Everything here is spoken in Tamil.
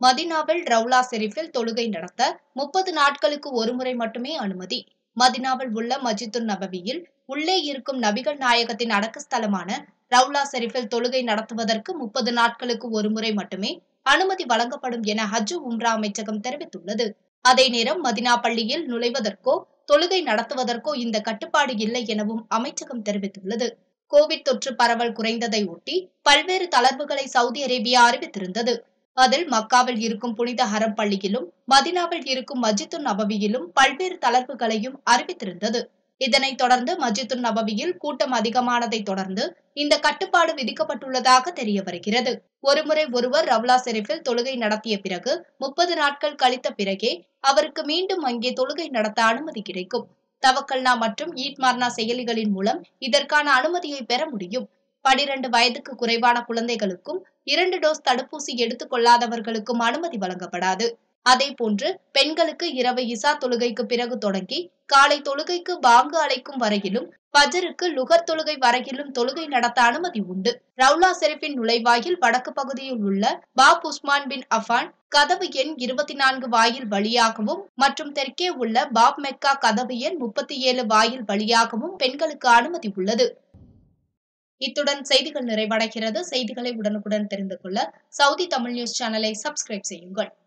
மதினாவில் ரவுலா ஷெரீஃபில் தொழுகை நடத்த 30 நாட்களுக்கு ஒருமுறை மட்டுமே அனுமதி. மதினாவில் உள்ள மஸ்ஜிதுன் நபவியில் உள்ளே இருக்கும் நபிகள் நாயகத்தின் அடக்கஸ்தலமான ரவுலா ஷெரீஃபில் தொழுகை நடத்துவதற்கு 30 நாட்களுக்கு ஒருமுறை மட்டுமே அனுமதி வழங்கப்படும் என ஹஜ் உம்ரா அமைச்சகம் தெரிவித்துள்ளது. அதே நேரம் மதினா பள்ளியில் நுழைவதற்கோ தொழுகை நடத்துவதற்கோ இந்த கட்டுப்பாடு இல்லை எனவும் அமைச்சகம் தெரிவித்துள்ளது. கோவிட் தொற்று பரவல் குறைந்ததை ஒட்டி பல்வேறு தளர்வுகளை சவுதி அரேபியா அறிவித்திருந்தது. அதில் மக்காவில் இருக்கும் புனித ஹரம் பள்ளியிலும் மதினாவில் இருக்கும் மஸ்ஜிதுன் நபவியிலும் பல்வேறு தளர்வுகளையும் அறிவித்திருந்தது. இதனைத் தொடர்ந்து மஸ்ஜிதுன் நபவியில் கூட்டம் அதிகமானதை தொடர்ந்து இந்த கட்டுப்பாடு விதிக்கப்பட்டுள்ளதாக தெரிய வருகிறது. ஒருமுறை ஒருவர் ரவுலா ஷெரீஃபில் தொழுகை நடத்திய பிறகு 30 நாட்கள் கழித்த பிறகே அவருக்கு மீண்டும் அங்கே தொழுகை நடத்த அனுமதி கிடைக்கும். தவக்கல்னா மற்றும் ஈட் மார்னா செயலிகளின் மூலம் இதற்கான அனுமதியை பெற முடியும். 12 வயதுக்கு குறைவான குழந்தைகளுக்கும் 2 டோஸ் தடுப்பூசி எடுத்துக் கொள்ளாதவர்களுக்கும் அனுமதி வழங்கப்படாது. அதேபோன்று பெண்களுக்கு இரவு இசா தொழுகைக்கு பிறகு தொடங்கி காலை தொழுகைக்கு பாங்கு அழைக்கும் வரையிலும் பஜருக்கு லுகர் தொழுகை வரையிலும் தொழுகை நடத்த அனுமதி உண்டு. ரவுலா ஷெரீஃபின் நுழைவாயில் வடக்கு பகுதியில் உள்ள பாப் உஸ்மான் பின் அஃபான் கதவு எண் 24 வாயில் வழியாகவும் மற்றும் தெற்கே உள்ள பாப் மெக்கா கதவு எண் 37 வாயில் வழியாகவும் பெண்களுக்கு அனுமதி உள்ளது. இத்துடன் செய்திகள் நிறைவடைகிறது. செய்திகளை உடனுக்குடன் தெரிந்து கொள்ள சவுதி தமிழ் நியூஸ் சேனலை சப்ஸ்கிரைப் செய்யுங்கள்.